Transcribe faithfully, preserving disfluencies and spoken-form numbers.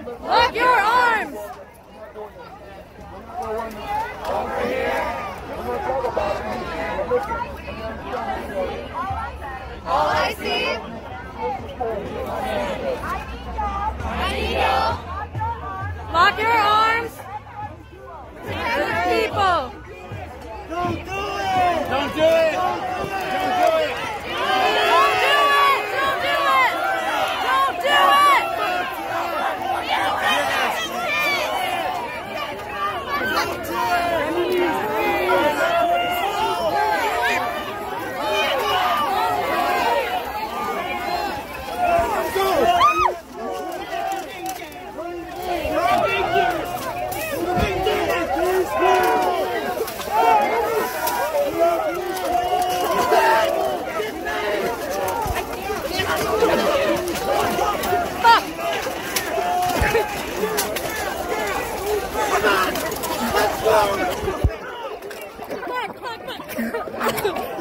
Lock your arms! All I see, I need you. Lock your arms. Protect the people. Don't do it! Don't do it! Don't do it! Don't do it! Don't do it! Don't do it! Come on, come on, come on.